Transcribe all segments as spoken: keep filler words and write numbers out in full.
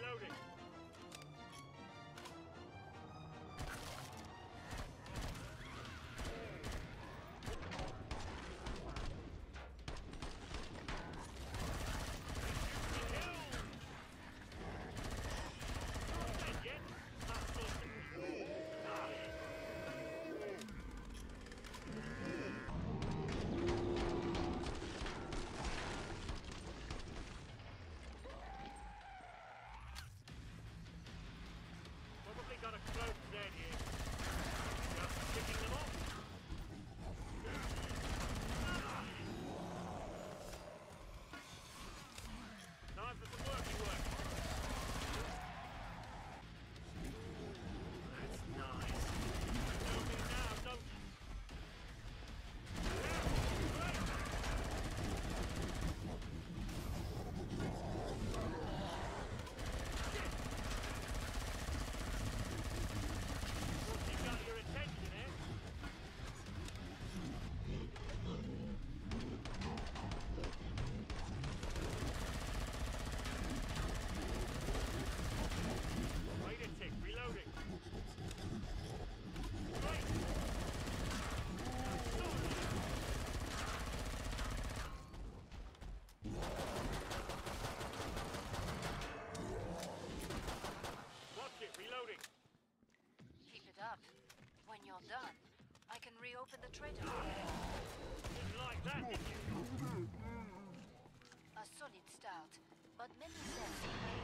reloading. Probably got a close dead here. Just picking them off. Time for some worky work. That's nice. You know me now, don't you? Wait a tick, reloading. Right. Watch it, reloading. Keep it up. When you're done, I can reopen the trader. Didn't like that, did you? A solid start, but many says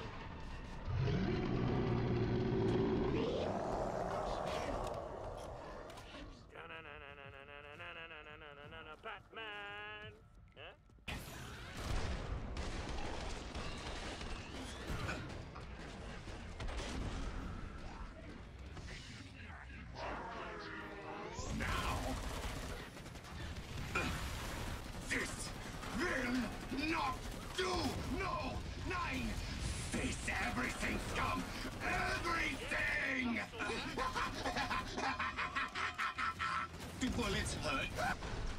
Batman! Huh? Now! This will not do! No! Nine! Face everything, scum! Everything! Do bullets hurt?